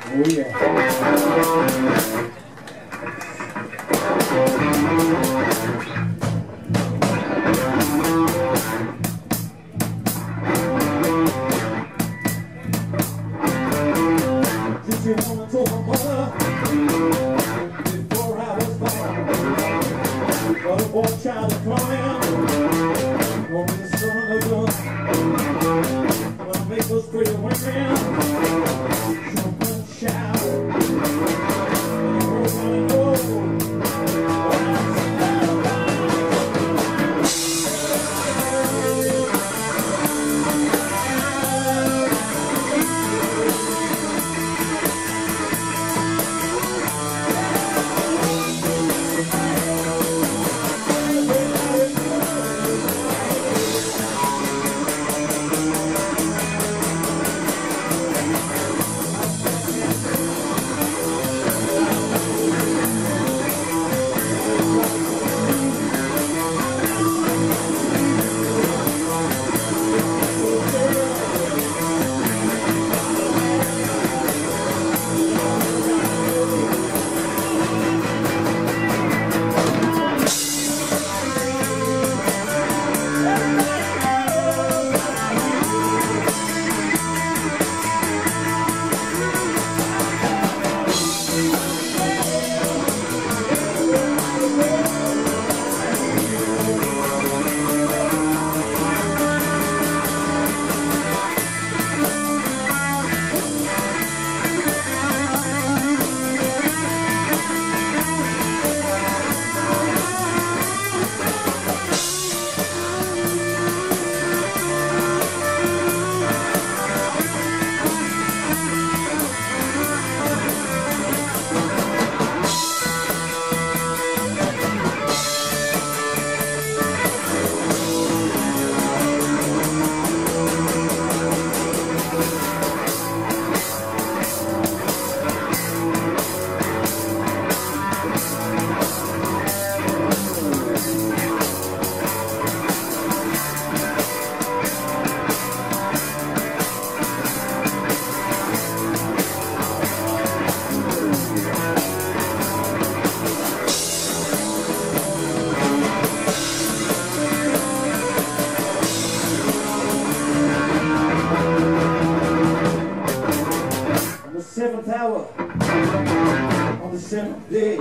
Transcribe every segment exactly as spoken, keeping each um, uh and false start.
Oh yeah. Did you wanna tell my mother before I was born? But a boy child is crying, only the son of God. Gonna make those pretty women jump and shout. And you're gonna know what I'm seventh hour, on the seventh day,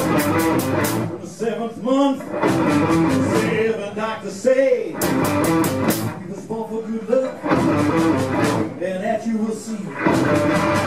on the seventh month, the seven doctors say he was born for good luck, and that you will see.